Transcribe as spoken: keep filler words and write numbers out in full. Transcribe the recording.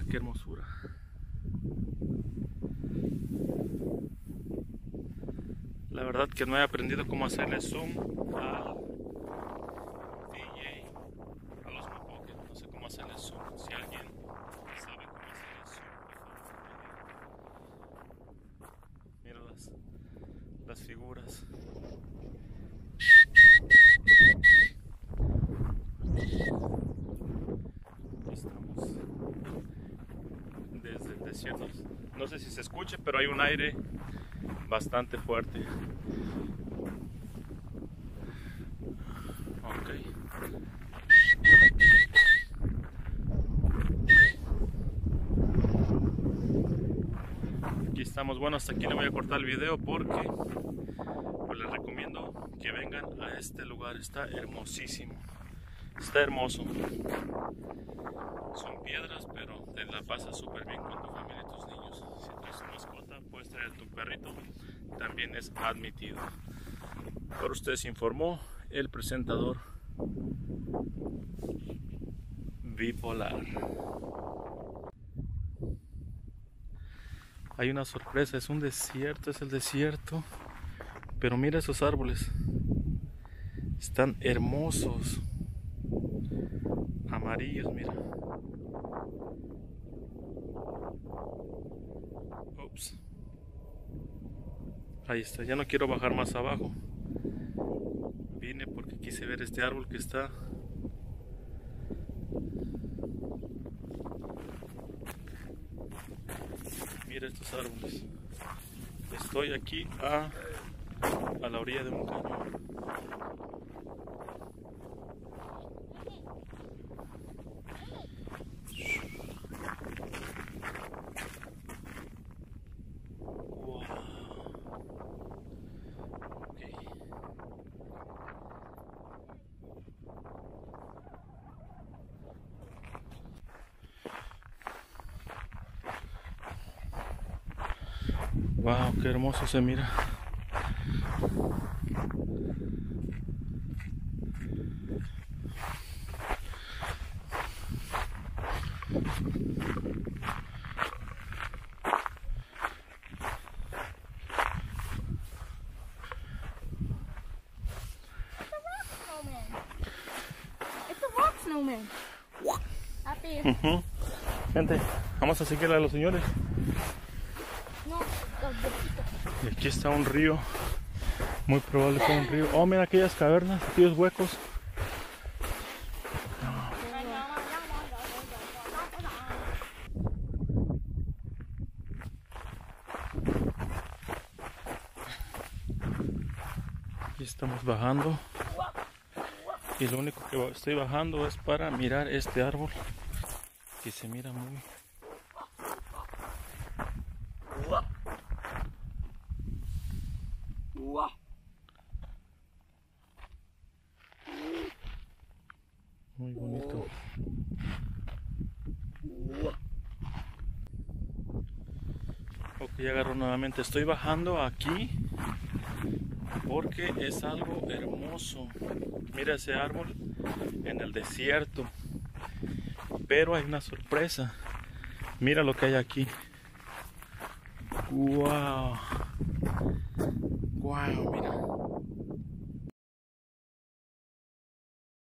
qué hermosura. La verdad que no he aprendido cómo hacerle zoom al D J, a los Mopoke. No sé cómo hacerle zoom. Si alguien sabe cómo hacerle zoom, por favor. Mira las, las figuras. Aquí estamos desde el desierto. No sé si se escuche, pero hay un aire bastante fuerte. Ok. Aquí estamos. Bueno, hasta aquí le voy a cortar el video porque pues les recomiendo que vengan a este lugar. Está hermosísimo. Está hermoso. Son piedras, pero te la pasas súper bien con tu familia y tus niños. Si traes una mascota, puedes traer tu perrito. También es admitido. Por ustedes informó el presentador bipolar. Hay una sorpresa, es un desierto, es el desierto. Pero mira esos árboles. Están hermosos. Amarillos, mira. Ups. Ahí está, ya no quiero bajar más abajo. Vine porque quise ver este árbol que está. Mira estos árboles. Estoy aquí a, a la orilla de un cañón. Wow, qué hermoso se mira. Uh-huh. Gente, vamos a seguirle a los señores. No, y aquí está un río. Muy probable que un río. Oh, mira aquellas cavernas, aquellos huecos. Aquí estamos bajando. Y lo único que estoy bajando es para mirar este árbol que se mira muy muy bonito. Ok, agarro nuevamente. Estoy bajando aquí porque es algo hermoso. Mira ese árbol en el desierto. Pero hay una sorpresa. Mira lo que hay aquí. Wow. Wow, mira.